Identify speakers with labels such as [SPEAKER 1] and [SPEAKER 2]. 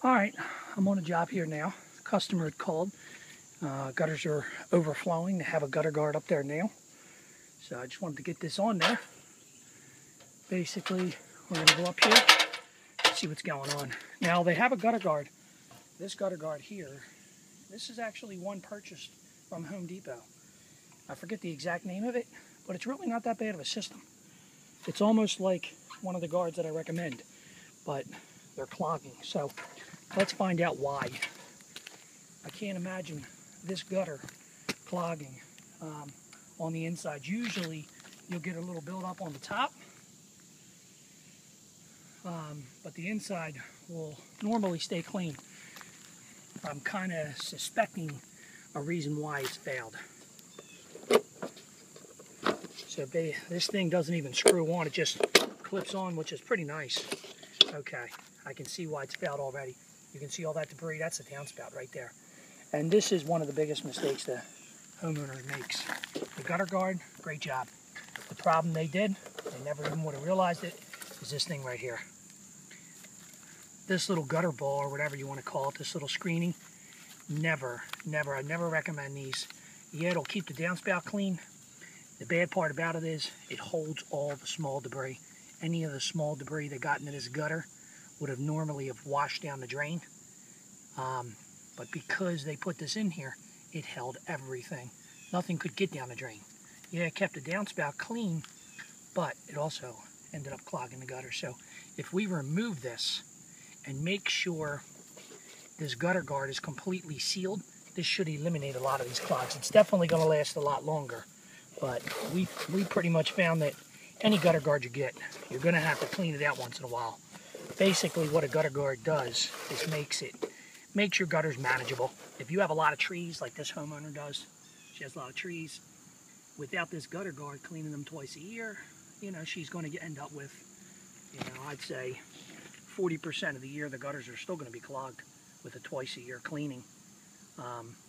[SPEAKER 1] All right, I'm on a job here now. Customer had called. Gutters are overflowing. They have a gutter guard up there now. So I just wanted to get this on there. Basically, we're going to go up here and see what's going on. Now, they have a gutter guard. This gutter guard here, this is actually one purchased from Home Depot. I forget the exact name of it, but it's really not that bad of a system. It's almost like one of the guards that I recommend, but they're clogging. So let's find out why. I can't imagine this gutter clogging on the inside. Usually you'll get a little buildup on the top, but the inside will normally stay clean. I'm kind of suspecting a reason why it's failed. So this thing doesn't even screw on, it just clips on, which is pretty nice. Okay, I can see why it's failed already. You can see all that debris, that's the downspout right there. And this is one of the biggest mistakes the homeowner makes. The gutter guard, great job. The problem they did, they never even would have realized it, is this thing right here. This little gutter ball, or whatever you want to call it, this little screening, I never recommend these. Yeah, it'll keep the downspout clean. The bad part about it is it holds all the small debris. Any of the small debris that got into this gutter would have normally have washed down the drain. But because they put this in here, it held everything. Nothing could get down the drain. Yeah, it kept the downspout clean, but it also ended up clogging the gutter. So if we remove this and make sure this gutter guard is completely sealed, this should eliminate a lot of these clogs. It's definitely going to last a lot longer. But we pretty much found that any gutter guard you get, you're going to have to clean it out once in a while. Basically, what a gutter guard does is makes your gutters manageable. If you have a lot of trees, like this homeowner does, she has a lot of trees, without this gutter guard cleaning them twice a year, you know, she's going to end up with, you know, I'd say 40% of the year the gutters are still going to be clogged with a twice a year cleaning.